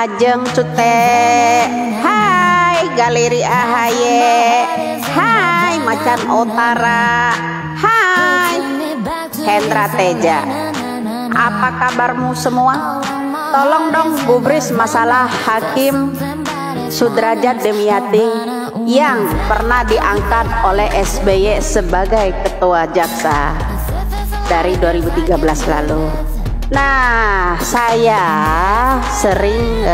Ajeng Cute, hai Galeri Ahaye, hai Macan Utara, hai Hendra Teja. Apa kabarmu semua? Tolong dong gubris masalah Hakim Sudrajat Dimyati yang pernah diangkat oleh SBY sebagai ketua jaksa dari 2013 lalu. Nah, saya sering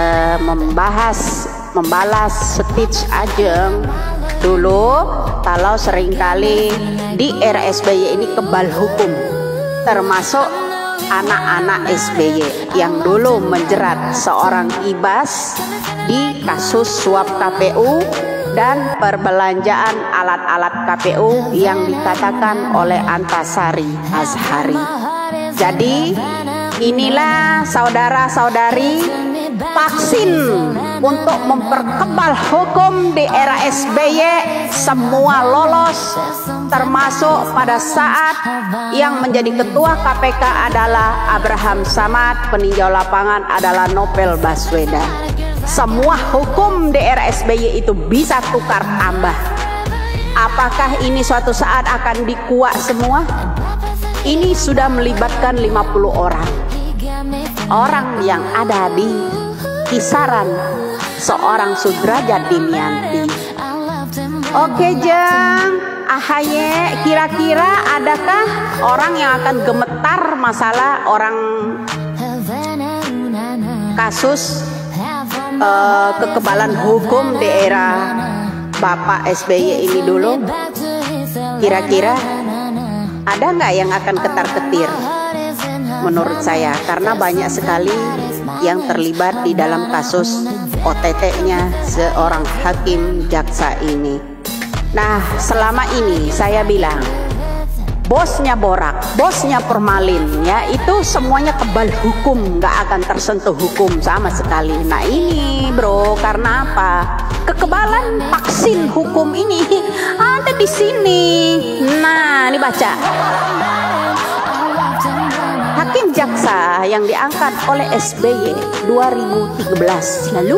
membalas speech Ajeng dulu kalau seringkali di era SBY ini kebal hukum, termasuk anak-anak SBY yang dulu menjerat seorang Ibas di kasus suap KPU dan perbelanjaan alat-alat KPU yang dikatakan oleh Antasari Azhari. Jadi inilah saudara-saudari vaksin untuk memperkebal hukum di era SBY, semua lolos, termasuk pada saat yang menjadi ketua KPK adalah Abraham Samad, peninjau lapangan adalah Novel Baswedan. Semua hukum di era SBY itu bisa tukar tambah. Apakah ini suatu saat akan dikuak semua? Ini sudah melibatkan 50 orang yang ada di kisaran seorang Sudrajat Dimyati. Oke Jeng, Ahaye, kira-kira adakah orang yang akan gemetar masalah orang kasus kekebalan hukum di era Bapak SBY ini dulu? Kira-kira ada nggak yang akan ketar-ketir? Menurut saya, karena banyak sekali yang terlibat di dalam kasus OTT-nya seorang hakim jaksa ini. Nah, selama ini saya bilang bosnya Borak, bosnya Formalin, ya itu semuanya kebal hukum, nggak akan tersentuh hukum sama sekali. Nah ini bro, karena apa? Kekebalan vaksin hukum ini ada di sini. Nah, ini baca. Hakim jaksa yang diangkat oleh SBY 2013 lalu.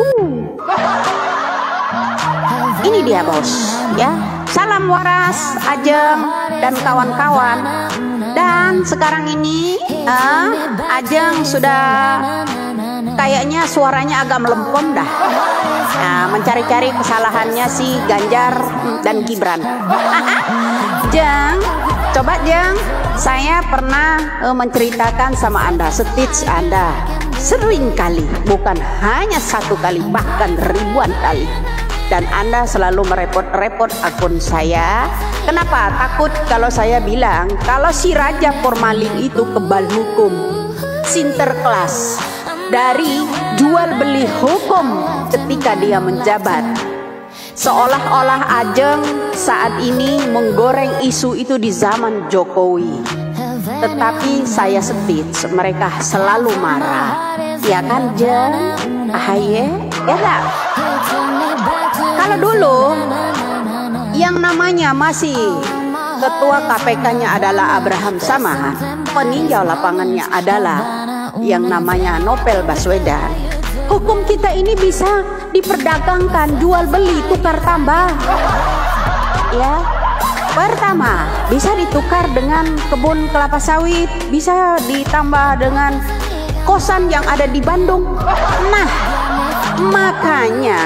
Ini dia bos, ya. Salam waras Ajeng dan kawan-kawan. Dan sekarang ini Ajeng sudah kayaknya suaranya agak melempem dah. Nah, mencari-cari kesalahannya si Ganjar dan Gibran. Jeng, coba Jeng, saya pernah menceritakan sama Anda, speech Anda sering kali, bukan hanya satu kali, bahkan ribuan kali. Dan Anda selalu merepot-repot akun saya. Kenapa? Takut kalau saya bilang kalau si Raja Formalin itu kebal hukum, sinterklas dari jual beli hukum ketika dia menjabat. Seolah-olah Ajeng saat ini menggoreng isu itu di zaman Jokowi. Tetapi saya speech, mereka selalu marah. Ya kan Jeng? Ahaye? Ya gak? Kalau dulu yang namanya masih ketua KPK-nya adalah Abraham Samad, peninjau lapangannya adalah yang namanya Novel Baswedan. Hukum kita ini bisa diperdagangkan, jual beli, tukar tambah. Ya, pertama bisa ditukar dengan kebun kelapa sawit, bisa ditambah dengan kosan yang ada di Bandung. Nah, makanya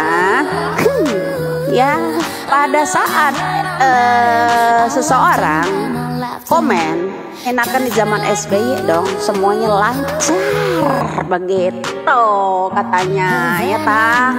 ya pada saat seseorang komen, enakan di zaman SBY dong, semuanya lancar begitu katanya, ya tah.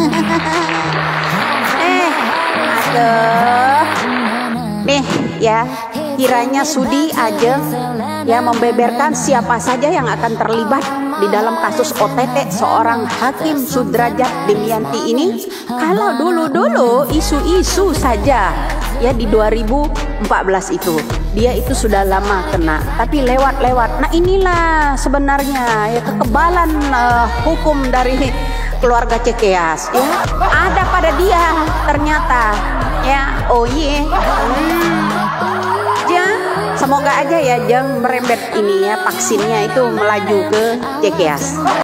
Aduh, nih ya, kiranya sudi Ajeng ya membeberkan siapa saja yang akan terlibat di dalam kasus OTT seorang Hakim Sudrajat Dimyati ini. Kalau dulu-dulu isu-isu saja ya di 2014 itu, dia itu sudah lama kena, tapi lewat-lewat. Nah inilah sebenarnya ya kekebalan hukum dari keluarga Cekeas ya, ada pada dia ternyata ya. Oh iya, semoga aja ya Jeng merembet ini ya, vaksinnya itu melaju ke Cekeas.